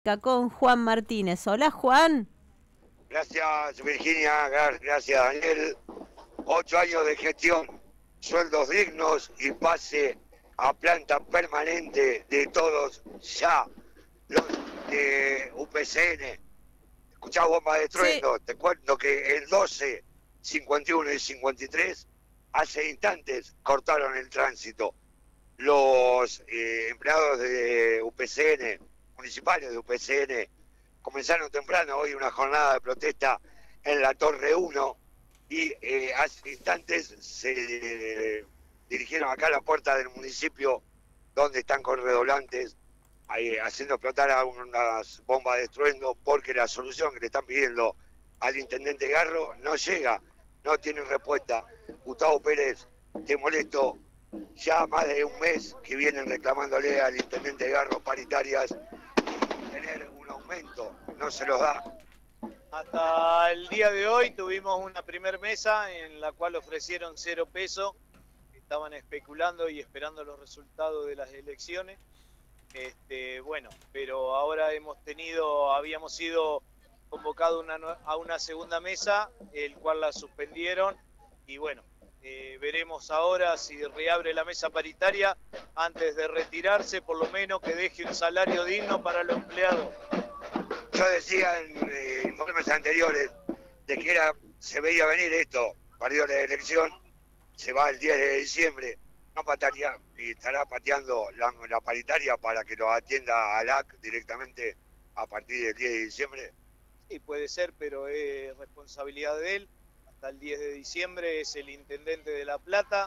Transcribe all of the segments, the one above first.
con Juan Martínez. Hola, Juan. Gracias, Virginia. Gracias, Daniel. 8 años de gestión, sueldos dignos y pase a planta permanente de todos ya los de UPCN. Escuchá, bomba de trueno. Sí. Te cuento que el 12, 51 y 53, hace instantes cortaron el tránsito. Los empleados de UPCN, municipales de UPCN, comenzaron temprano hoy una jornada de protesta en la Torre 1 y hace instantes se dirigieron acá a la puerta del municipio donde están con redoblantes haciendo explotar unas bombas de estruendo porque la solución que le están pidiendo al intendente Garro no llega, no tiene respuesta. Gustavo Pérez, te molesto, ya más de un mes que vienen reclamándole al intendente Garro paritarias y tener un aumento, no se los da. Hasta el día de hoy tuvimos una primer mesa en la cual ofrecieron 0 pesos, estaban especulando y esperando los resultados de las elecciones. Bueno, pero ahora habíamos sido convocados a una segunda mesa, el cual la suspendieron y bueno, veremos ahora si reabre la mesa paritaria antes de retirarse, por lo menos que deje un salario digno para los empleados. Yo decía en informes anteriores de que se veía venir esto, perdió la elección, se va el 10 de diciembre, no patearía, y estará pateando la paritaria para que lo atienda ALAC directamente a partir del 10 de diciembre. Sí, puede ser, pero es responsabilidad de él. Hasta el 10 de diciembre es el intendente de La Plata,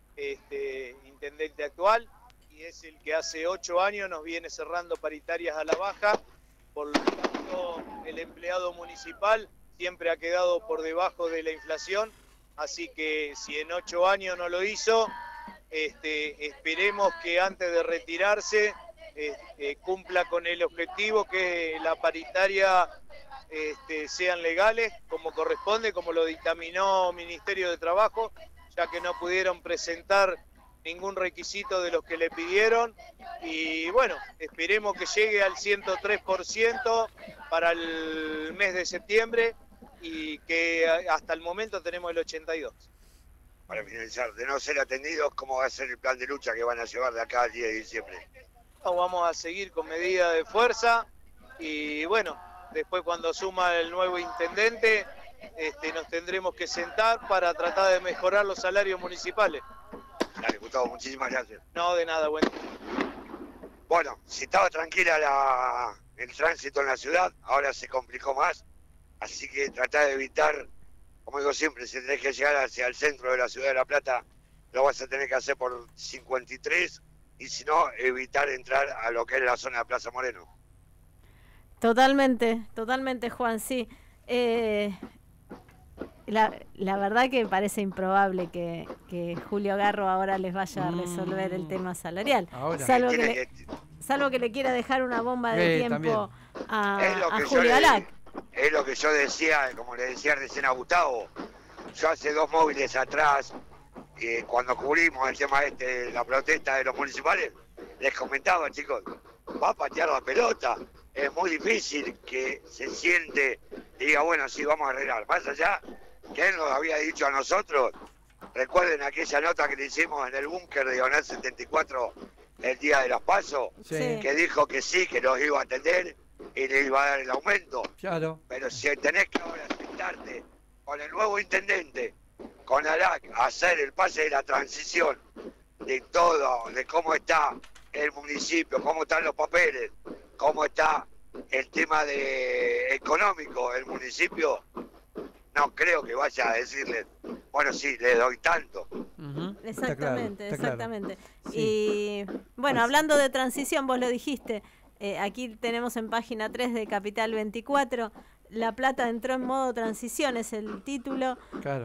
intendente actual, y es el que hace 8 años nos viene cerrando paritarias a la baja. Por lo tanto, el empleado municipal siempre ha quedado por debajo de la inflación, así que si en 8 años no lo hizo, esperemos que antes de retirarse cumpla con el objetivo que la paritaria sean legales como corresponde, como lo dictaminó Ministerio de Trabajo, ya que no pudieron presentar ningún requisito de los que le pidieron y bueno, esperemos que llegue al 103% para el mes de septiembre y que hasta el momento tenemos el 82%. Para finalizar, de no ser atendidos, ¿cómo va a ser el plan de lucha que van a llevar de acá al 10 de diciembre? No, vamos a seguir con medidas de fuerza y bueno, después cuando suma el nuevo intendente nos tendremos que sentar para tratar de mejorar los salarios municipales. Dale, Gustavo, muchísimas gracias. No, de nada, bueno. Bueno, si estaba tranquila el tránsito en la ciudad, ahora se complicó más, así que tratá de evitar, como digo siempre, si tenés que llegar hacia el centro de la ciudad de La Plata, lo vas a tener que hacer por 53 y si no, evitar entrar a lo que es la zona de Plaza Moreno. Totalmente, Juan, sí. La verdad que parece improbable que Julio Garro ahora les vaya a resolver el tema salarial. Salvo que le quiera dejar una bomba de tiempo a Julio Alac. Es lo que yo decía, como le decía recién a Gustavo. Yo hace 2 móviles atrás, cuando cubrimos el tema de la protesta de los municipales, les comentaba, chicos, va a patear la pelota. Es muy difícil que se siente y diga, bueno, sí, vamos a arreglar. Más allá que él nos había dicho a nosotros, recuerden aquella nota que le hicimos en el búnker de Diagonal 74 el día de las PASO, sí, que dijo que sí, que los iba a atender y le iba a dar el aumento. Claro. Pero si tenés que ahora sentarte con el nuevo intendente, con ALAC, hacer el pase de la transición de todo, de cómo está el municipio, cómo están los papeles, cómo está el tema económico del municipio, no creo que vaya a decirle, bueno, sí, le doy tanto. Exactamente, está claro. Sí. Y bueno, hablando de transición, vos lo dijiste, aquí tenemos en página 3 de Capital 24, La Plata entró en modo transición, es el título. Claro.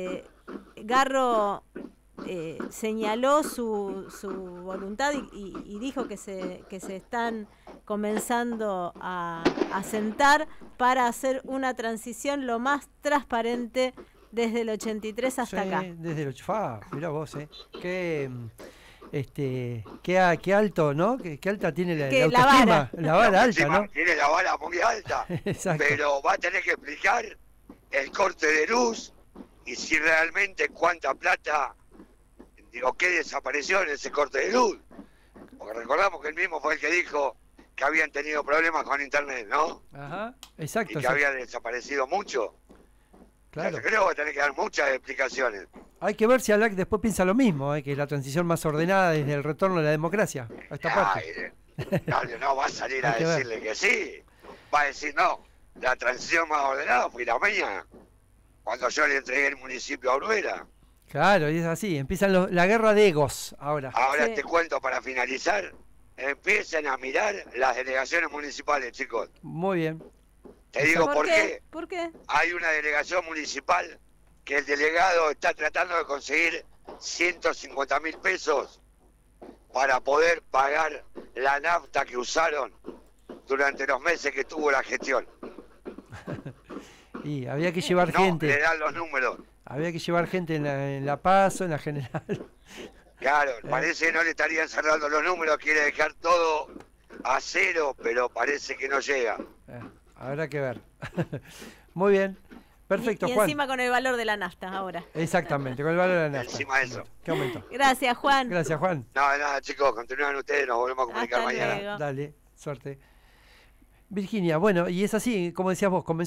Garro señaló su voluntad y dijo que se están comenzando a sentar para hacer una transición lo más transparente desde el 83 hasta acá. Desde el mirá vos, qué alto, ¿no? Qué alta tiene la Que la autoestima. vara. La vara alta, Encima ¿no? tiene la vara muy alta. Exacto. Pero va a tener que explicar el corte de luz y si realmente cuánta plata o qué desapareció en ese corte de luz. Porque recordamos que él mismo fue el que dijo que habían tenido problemas con internet, ¿no? Ajá, exacto. Y que había desaparecido mucho. Claro. Yo creo que va a tener que dar muchas explicaciones. Hay que ver si ALAC después piensa lo mismo, que es la transición más ordenada desde el retorno de la democracia a esta parte. No va a salir a Hay que ver. decirle que sí. Va a decir, no, la transición más ordenada fue la mía, cuando yo le entregué el municipio a Bruera. Claro, y es así, empiezan la guerra de egos ahora. Ahora Sí. te cuento para finalizar, empiecen a mirar las delegaciones municipales, chicos. Muy bien. Te digo por qué. ¿Por qué? Hay una delegación municipal que el delegado está tratando de conseguir 150.000 pesos para poder pagar la nafta que usaron durante los meses que tuvo la gestión. Y había que llevar No, gente. le dan los números. Había que llevar gente en la PASO, en la general. Claro, parece que no le estarían cerrando los números, quiere dejar todo a cero, pero parece que no llega. Habrá que ver. Muy bien. Perfecto, y Juan. encima con el valor de la nafta ahora. Exactamente, con el valor de la nafta. Encima de eso. ¿Qué aumento? Gracias, Juan. Gracias, Juan. No, nada, chicos, continúan ustedes, nos volvemos a comunicar Hasta mañana. luego. Dale, suerte. Virginia, bueno, y es así, como decías vos,